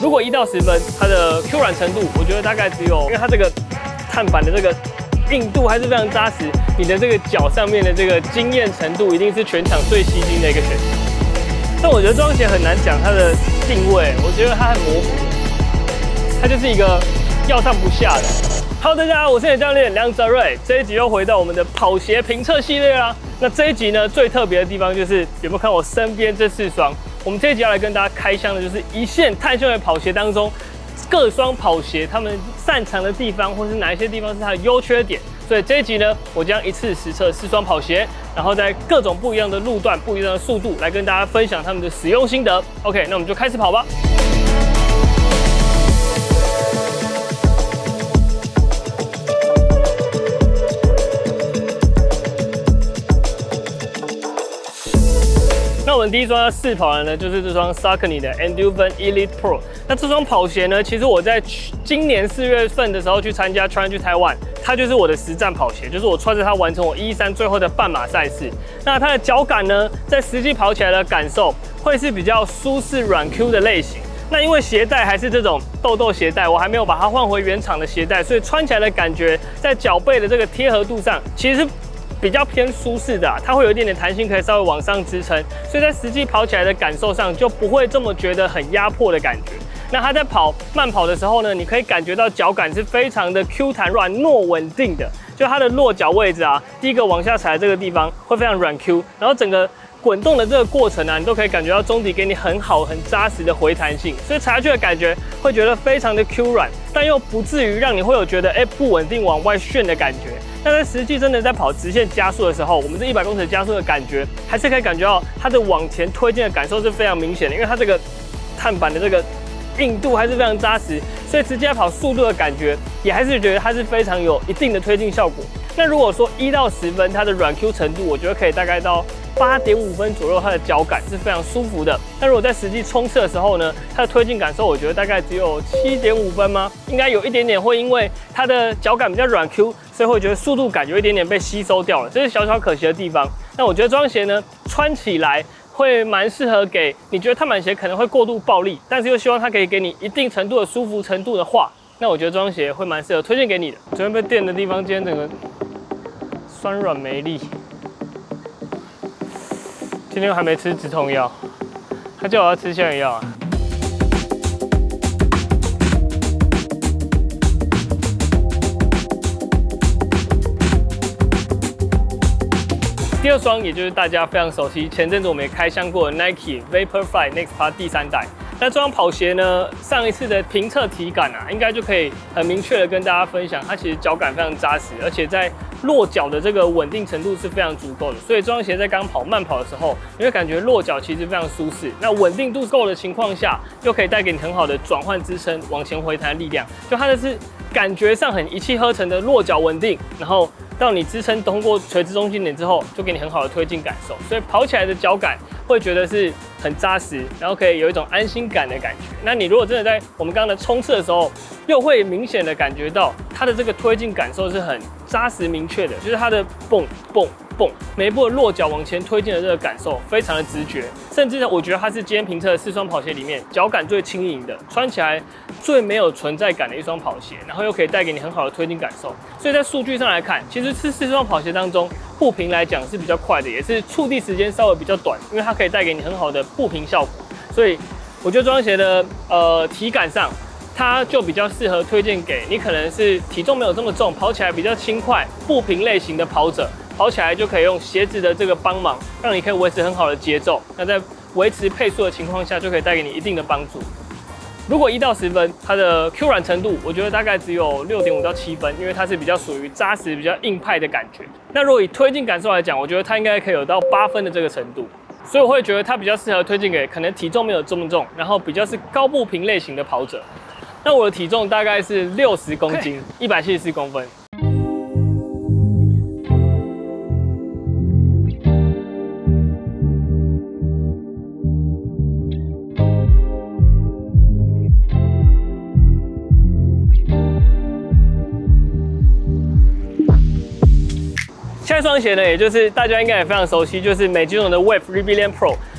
如果1到10分，它的 Q 软程度，我觉得大概只有，因为它这个碳板的这个硬度还是非常扎实，你的这个脚上面的这个惊艳程度，一定是全场最吸睛的一个选项。但我觉得这双鞋很难讲它的定位，我觉得它很模糊，它就是一个要上不下的。Hello， 大家好，我是你的教练梁泽瑞，这一集又回到我们的跑鞋评测系列啦。那这一集呢，最特别的地方就是有没有看我身边这4双？我们这一集要来跟大家开箱的就是一线碳纤维跑鞋当中各双跑鞋他们擅长的地方，或是哪一些地方是它的优缺点。所以这一集呢，我将一次实测4双跑鞋，然后在各种不一样的路段、不一样的速度来跟大家分享他们的使用心得。OK， 那我们就开始跑吧。那我们第一双要试跑的呢，就是这双 Saucony 的 Endurance Elite Pro。那这双跑鞋呢，其实我在今年4月份的时候去参加 Try to Taiwan， 它就是我的实战跑鞋，就是我穿着它完成我113最后的半马赛事。那它的脚感呢，在实际跑起来的感受会是比较舒适软 Q 的类型。那因为鞋带还是这种豆豆鞋带，我还没有把它换回原厂的鞋带，所以穿起来的感觉在脚背的这个贴合度上，其实是比较偏舒适的它会有一点点弹性，可以稍微往上支撑，所以在实际跑起来的感受上就不会这么觉得很压迫的感觉。那它在慢跑的时候呢，你可以感觉到脚感是非常的 Q 弹软糯稳定的，就它的落脚位置第一个往下踩的这个地方会非常软 Q， 然后整个滚动的这个过程你都可以感觉到中底给你很好很扎实的回弹性，所以踩下去的感觉会觉得非常的 Q 软，但又不至于让你会有觉得不稳定往外旋的感觉。但在实际真的在跑直线加速的时候，我们这100公尺加速的感觉，还是可以感觉到它的往前推进的感受是非常明显的，因为它这个碳板的这个硬度还是非常扎实，所以直接跑速度的感觉也还是觉得它是非常有一定的推进效果。那如果说1到10分，它的软 Q 程度，我觉得可以大概到8.5分左右，它的脚感是非常舒服的。那如果在实际冲刺的时候呢，它的推进感受，我觉得大概只有7.5分吗？应该有一点点会因为它的脚感比较软 Q， 所以会觉得速度感有一点点被吸收掉了，这是小小可惜的地方。那我觉得这双鞋呢，穿起来会蛮适合给你觉得碳板鞋可能会过度暴力，但是又希望它可以给你一定程度的舒服程度的话，那我觉得这双鞋会蛮适合推荐给你的。昨天被电的地方，今天整个酸软没力。今天还没吃止痛药，他叫我要吃消炎药第2双，也就是大家非常熟悉，前阵子我们也开箱过的 Nike Vaporfly Next Part 第3代。那这双跑鞋呢，上一次的评测体感应该就可以很明确的跟大家分享，它其实脚感非常扎实，而且在落脚的这个稳定程度是非常足够的。所以这双鞋在刚慢跑的时候，你会感觉落脚其实非常舒适。那稳定度够的情况下，又可以带给你很好的转换支撑、往前回弹的力量。就它的是感觉上很一气呵成的落脚稳定，然后到你支撑通过垂直中心点之后，就给你很好的推进感受。所以跑起来的脚感会觉得是很扎实，然后可以有一种安心感的感觉。那你如果真的在我们刚刚的冲刺的时候，又会明显的感觉到它的这个推进感受是很扎实明确的，就是它的蹦蹦蹦，每一步的落脚往前推进的这个感受非常的直觉，甚至呢，我觉得它是今天评测的4双跑鞋里面脚感最轻盈的，穿起来最没有存在感的一双跑鞋，然后又可以带给你很好的推进感受。所以在数据上来看，其实是4双跑鞋当中步频来讲是比较快的，也是触地时间稍微比较短，因为它可以带给你很好的步频效果。所以我觉得这双鞋的体感上，它就比较适合推荐给你可能是体重没有这么重，跑起来比较轻快、步频类型的跑者，跑起来就可以用鞋子的这个帮忙，让你可以维持很好的节奏。那在维持配速的情况下，就可以带给你一定的帮助。如果1到10分，它的 Q 软程度，我觉得大概只有6.5到7分，因为它是比较属于扎实、比较硬派的感觉。那如果以推进感受来讲，我觉得它应该可以有到8分的这个程度。所以我会觉得它比较适合推荐给可能体重没有这么重，然后比较是高步频类型的跑者。那我的体重大概是60公斤，174公分。下一双鞋呢，也就是大家应该也非常熟悉，就是美津浓的 Wave Rebellion Pro。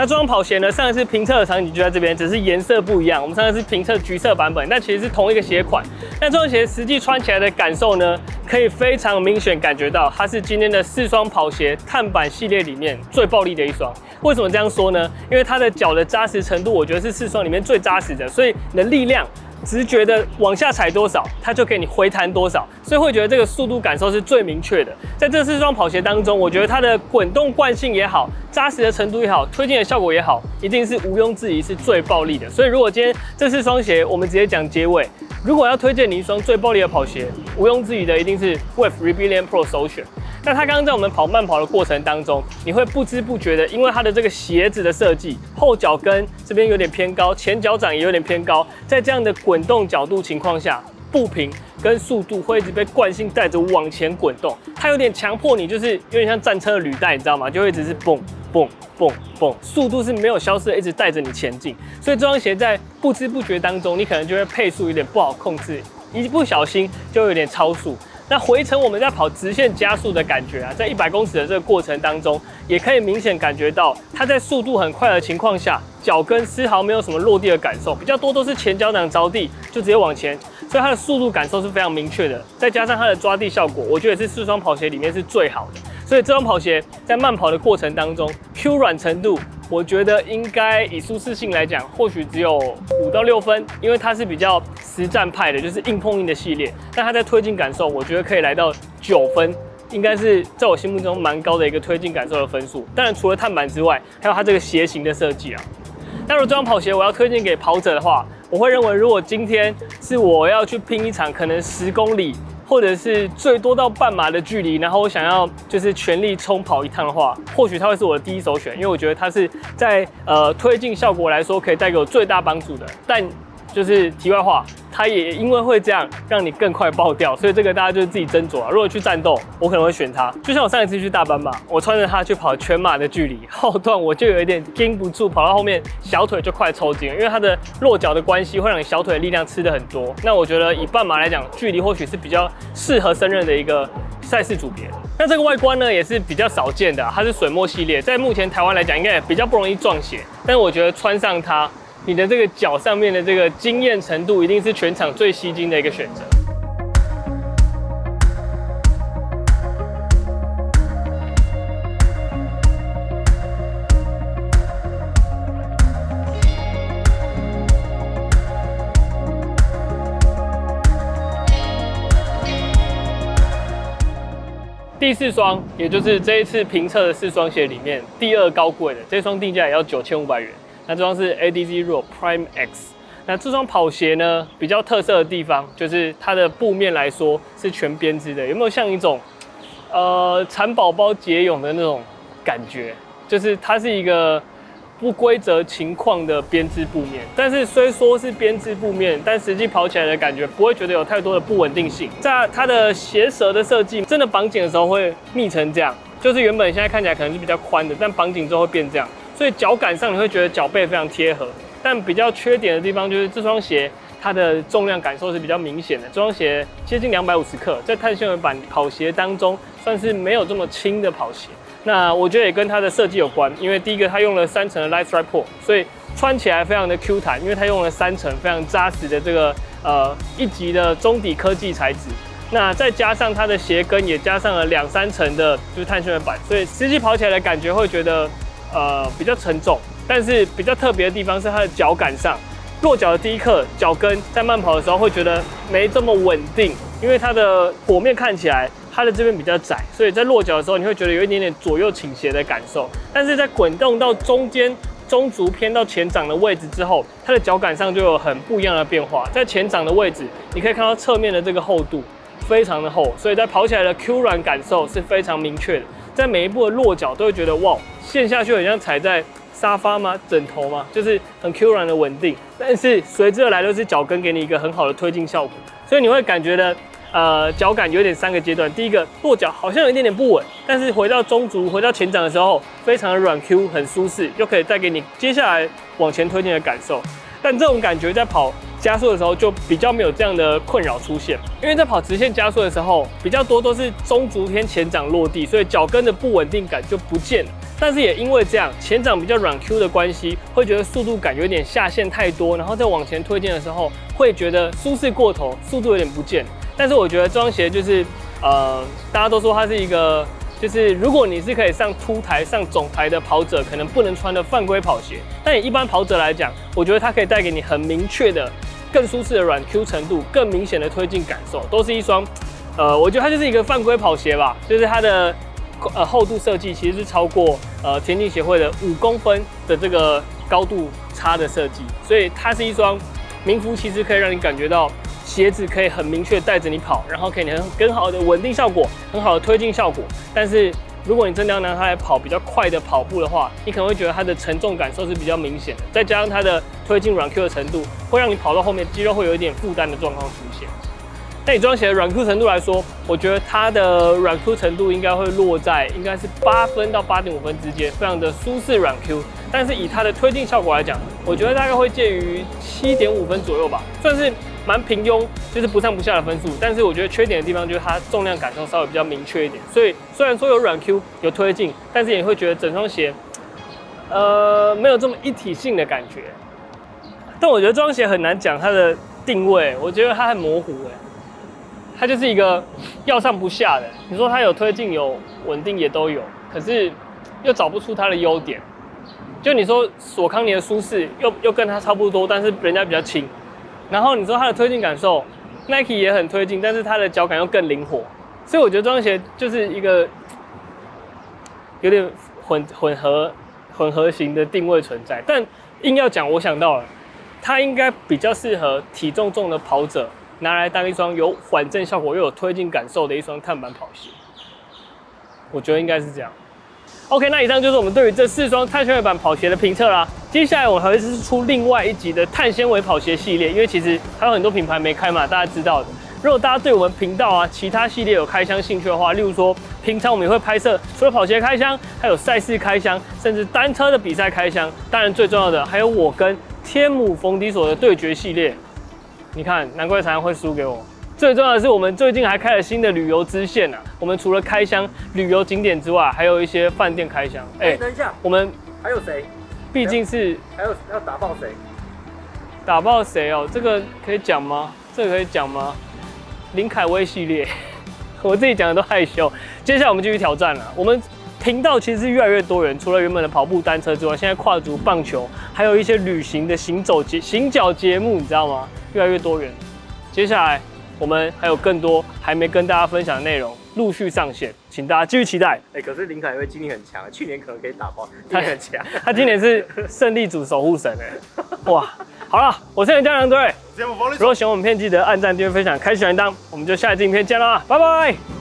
那这双跑鞋呢，上一次评测的场景就在这边，只是颜色不一样。我们上一次评测橘色版本，但其实是同一个鞋款。那这双鞋实际穿起来的感受呢，可以非常明显感觉到，它是今天的4双跑鞋碳板系列里面最暴力的一双。为什么这样说呢？因为它的脚的扎实程度，我觉得是4双里面最扎实的，所以你的力量直觉的往下踩多少，它就给你回弹多少，所以会觉得这个速度感受是最明确的。在这4双跑鞋当中，我觉得它的滚动惯性也好，扎实的程度也好，推进的效果也好，一定是毋庸置疑是最暴力的。所以如果今天这4双鞋，我们直接讲结尾，如果要推荐你一双最暴力的跑鞋，毋庸置疑的一定是 Wave Rebellion Pro 首选。那它刚刚在我们跑慢跑的过程当中，你会不知不觉的，因为它的这个鞋子的设计，后脚跟这边有点偏高，前脚掌也有点偏高，在这样的滚动角度情况下，步频跟速度会一直被惯性带着往前滚动，它有点强迫你，就是有点像战车的履带，你知道吗？就会一直是蹦蹦蹦蹦，速度是没有消失的，一直带着你前进。所以这双鞋在不知不觉当中，你可能就会配速有点不好控制，一不小心就有点超速。那回程我们在跑直线加速的感觉啊，在100公尺的这个过程当中，也可以明显感觉到它在速度很快的情况下，脚跟丝毫没有什么落地的感受，比较多都是前脚掌着地就直接往前，所以它的速度感受是非常明确的。再加上它的抓地效果，我觉得是4双跑鞋里面是最好的。所以这双跑鞋在慢跑的过程当中 ，Q 软程度，我觉得应该以舒适性来讲，或许只有5到6分，因为它是比较实战派的，就是硬碰硬的系列。但它在推进感受，我觉得可以来到9分，应该是在我心目中蛮高的一个推进感受的分数。当然，除了碳板之外，还有它这个鞋型的设计啊。那如果这双跑鞋我要推荐给跑者的话，我会认为，如果今天是我要去拼一场可能10公里，或者是最多到半马的距离，然后我想要就是全力冲跑一趟的话，或许它会是我的第一首选，因为我觉得它是在推进效果来说可以带给我最大帮助的。但就是题外话，它也因为会这样让你更快爆掉，所以这个大家就是自己斟酌啊。如果去战斗，我可能会选它。就像我上一次去大阪马，我穿着它去跑全马的距离，后段我就有一点盯不住，跑到后面小腿就快抽筋了，因为它的落脚的关系会让你小腿的力量吃的很多。那我觉得以半马来讲，距离或许是比较适合胜任的一个赛事组别。那这个外观呢，也是比较少见的，它是水墨系列，在目前台湾来讲，应该也比较不容易撞鞋。但是我觉得穿上它，你的这个脚上面的这个惊艳程度，一定是全场最吸睛的一个选择。第4双，也就是这一次评测的4双鞋里面第2高贵的，这双定价也要9500元。那这双是 Adizero Prime X。那这双跑鞋呢，比较特色的地方就是它的布面来说是全编织的，有没有像一种蚕宝宝结蛹的那种感觉？就是它是一个不规则情况的编织布面，但是虽说是编织布面，但实际跑起来的感觉不会觉得有太多的不稳定性。在它的鞋舌的设计，真的绑紧的时候会密成这样，就是原本现在看起来可能是比较宽的，但绑紧之后会变这样。所以脚感上你会觉得脚背非常贴合，但比较缺点的地方就是这双鞋它的重量感受是比较明显的。这双鞋接近250克，在碳纤维板跑鞋当中算是没有这么轻的跑鞋。那我觉得也跟它的设计有关，因为第一个它用了3层的 Light Strike Pro， 所以穿起来非常的 Q 弹，因为它用了3层非常扎实的这个1级的中底科技材质。那再加上它的鞋跟也加上了2、3层的就是碳纤维板，所以实际跑起来的感觉会觉得比较沉重，但是比较特别的地方是它的脚感上，落脚的第一刻，脚跟在慢跑的时候会觉得没这么稳定，因为它的剖面看起来它的这边比较窄，所以在落脚的时候你会觉得有一点点左右倾斜的感受。但是在滚动到中间中足偏到前掌的位置之后，它的脚感上就有很不一样的变化。在前掌的位置，你可以看到侧面的这个厚度非常的厚，所以在跑起来的 Q 软感受是非常明确的。在每一步的落脚都会觉得哇，陷下去很像踩在沙发吗？枕头吗？就是很 Q 软的稳定。但是随之而来的是脚跟给你一个很好的推进效果，所以你会感觉的脚感有点3个阶段。第一个落脚好像有一点点不稳，但是回到中足、回到前掌的时候，非常的软 Q， 很舒适，又可以带给你接下来往前推进的感受。但这种感觉在跑加速的时候就比较没有这样的困扰出现，因为在跑直线加速的时候，比较多都是中足偏前掌落地，所以脚跟的不稳定感就不见了。 但是也因为这样，前掌比较软 Q 的关系，会觉得速度感有点下陷太多，然后在往前推进的时候，会觉得舒适过头，速度有点不见。但是我觉得这双鞋就是，大家都说它是一个，就是如果你是可以上凸台、上总台的跑者，可能不能穿的犯规跑鞋。但以一般跑者来讲，我觉得它可以带给你很明确的、更舒适的软 Q 程度，更明显的推进感受，都是一双，我觉得它就是一个犯规跑鞋吧，就是它的。厚度设计其实是超过田径协会的5公分的这个高度差的设计，所以它是一双名副其实可以让你感觉到鞋子可以很明确带着你跑，然后可以很好的稳定效果，很好的推进效果。但是如果你真的要拿它来跑比较快的跑步的话，你可能会觉得它的承重感受是比较明显的，再加上它的推进软 Q 的程度，会让你跑到后面肌肉会有一点负担的状况出现。但以这双鞋的软 Q 程度来说，我觉得它的软 Q 程度应该会落在应该是8分到8.5分之间，非常的舒适软 Q。但是以它的推进效果来讲，我觉得大概会介于7.5分左右吧，算是蛮平庸，就是不上不下的分数。但是我觉得缺点的地方就是它重量感受稍微比较明确一点。所以虽然说有软 Q 有推进，但是也会觉得整双鞋没有这么一体性的感觉。但我觉得这双鞋很难讲它的定位，我觉得它很模糊它就是一个要上不下的。你说它有推进有稳定也都有，可是又找不出它的优点。就你说索康尼的舒适又跟它差不多，但是人家比较轻。然后你说它的推进感受 ，Nike 也很推进，但是它的脚感又更灵活。所以我觉得这双鞋就是一个有点混合型的定位存在。但硬要讲，我想到了，它应该比较适合体重重的跑者。拿来当一双有缓震效果又有推进感受的一双碳板跑鞋，我觉得应该是这样。OK， 那以上就是我们对于这4双碳纤维板跑鞋的评测啦。接下来我还会出另外一集的碳纤维跑鞋系列，因为其实还有很多品牌没开嘛，大家知道的。如果大家对我们频道其他系列有开箱兴趣的话，例如说平常我们也会拍摄除了跑鞋开箱，还有赛事开箱，甚至单车的比赛开箱。当然最重要的还有我跟天母冯迪所的对决系列。你看，难怪常常会输给我。最重要的是，我们最近还开了新的旅游支线我们除了开箱旅游景点之外，还有一些饭店开箱。 等一下， 我们还有谁？ 毕竟是还有要打爆谁？ 打爆谁哦？这个可以讲吗？这个可以讲吗？林凯威系列，我自己讲的都害羞。接下来我们继续挑战了。我们频道其实是越来越多元，除了原本的跑步、单车之外，现在跨足棒球，还有一些旅行的行脚节目，你知道吗？越来越多元。接下来我们还有更多还没跟大家分享的内容陆续上线，请大家继续期待。 可是林凯威今年很强，去年可能可以打爆，他很强。 他今年是胜利组守护神哇！好了，我是江良队。如果喜欢我们片，记得按赞、订阅、分享、开启小铃铛，我们就下一支影片见啦，拜拜。